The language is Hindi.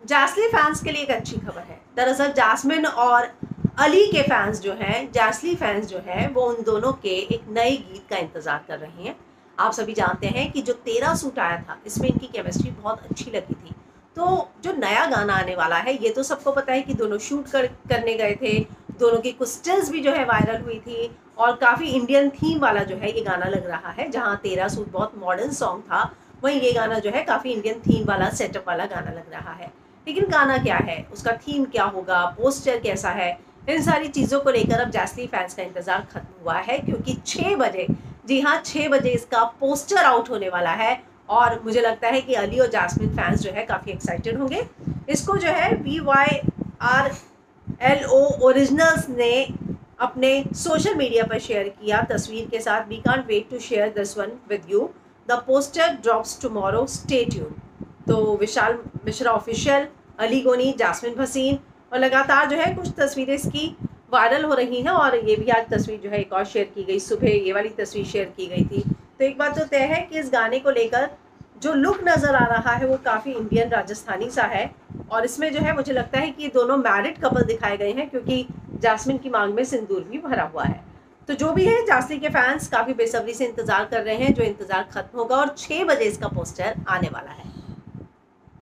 जासली फैंस के लिए एक अच्छी खबर है। दरअसल जास्मिन और अली के फैंस जो हैं, जासली फैंस जो हैं, वो उन दोनों के एक नए गीत का इंतजार कर रहे हैं। आप सभी जानते हैं कि जो 13 सूट आया था, इसमें इनकी केमिस्ट्री बहुत अच्छी लगी थी। तो जो नया गाना आने वाला है, ये तो सबको पता है कि दोनों शूट करने गए थे। दोनों की कुछ स्टिल्स भी जो है वायरल हुई थी और काफ़ी इंडियन थीम वाला जो है ये गाना लग रहा है। जहाँ 13 सूट बहुत मॉडर्न सॉन्ग था, वहीं ये गाना जो है काफ़ी इंडियन थीम वाला, सेटअप वाला गाना लग रहा है। लेकिन गाना क्या है, उसका थीम क्या होगा, पोस्टर कैसा है, इन सारी चीज़ों को लेकर अब जासली फैंस का इंतज़ार खत्म हुआ है, क्योंकि 6 बजे, जी हाँ 6 बजे इसका पोस्टर आउट होने वाला है। और मुझे लगता है कि अली और जास्मिन फैंस जो है काफ़ी एक्साइटेड होंगे। इसको जो है VYRLO ओरिजिनल्स ने अपने सोशल मीडिया पर शेयर किया तस्वीर के साथ। We can't wait to share this one with you. The poster drops tomorrow, stay tune. तो विशाल मिश्रा ऑफिशियल, अली गोनी, जास्मिन भसीन, और लगातार जो है कुछ तस्वीरें इसकी वायरल हो रही हैं। और ये भी आज तस्वीर जो है एक और शेयर की गई, सुबह ये वाली तस्वीर शेयर की गई थी। तो एक बात तो तय है कि इस गाने को लेकर जो लुक नज़र आ रहा है वो काफ़ी इंडियन राजस्थानी सा है। और इसमें जो है मुझे लगता है कि ये दोनों मैरिड कपल दिखाए गए हैं, क्योंकि जास्मिन की मांग में सिंदूर भी भरा हुआ है। तो जो भी है, जासली के फैंस काफ़ी बेसब्री से इंतज़ार कर रहे हैं, जो इंतज़ार खत्म होगा और 6 बजे इसका पोस्टर आने वाला है।